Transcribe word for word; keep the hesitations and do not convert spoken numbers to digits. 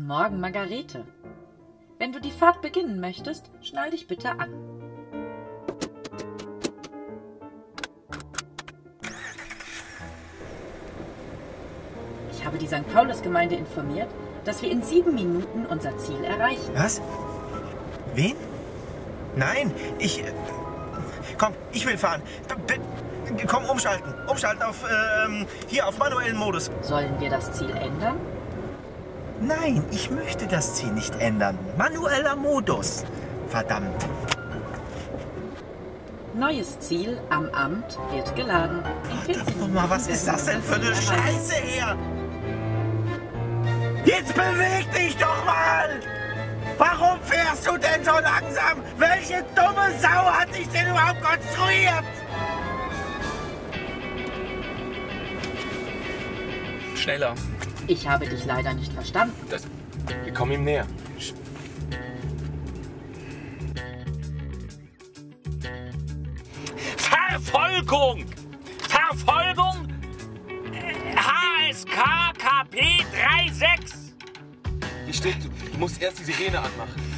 Guten Morgen, Margarete. Wenn du die Fahrt beginnen möchtest, schnall dich bitte an. Ich habe die Sankt Paulus-Gemeinde informiert, dass wir in sieben Minuten unser Ziel erreichen. Was? Wen? Nein, ich... Komm, ich will fahren. B komm, umschalten. Umschalten auf, ähm, hier auf manuellen Modus. Sollen wir das Ziel ändern? Nein, ich möchte das Ziel nicht ändern. Manueller Modus. Verdammt. Neues Ziel am Amt wird geladen. Verdammt nochmal, was ist das denn für eine Scheiße hier? Jetzt beweg dich doch mal! Warum fährst du denn so langsam? Welche dumme Sau hat dich denn überhaupt konstruiert? Schneller. Ich habe dich leider nicht verstanden. Das, wir kommen ihm näher. Verfolgung! Verfolgung! H S K K P sechsunddreißig! Hier steht, du musst erst die Sirene anmachen.